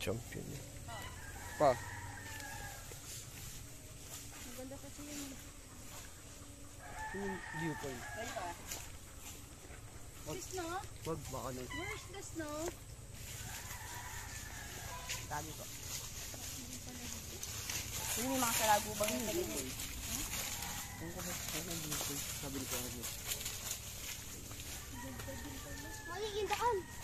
Champion. Pa. Maganda kasi yun. Yung viewpoint. Where's the snow? Wag baka na. Where's the snow? Dami ko. Hindi may mga salagubang yung tagal. Sabi ko ano. Magiging daan.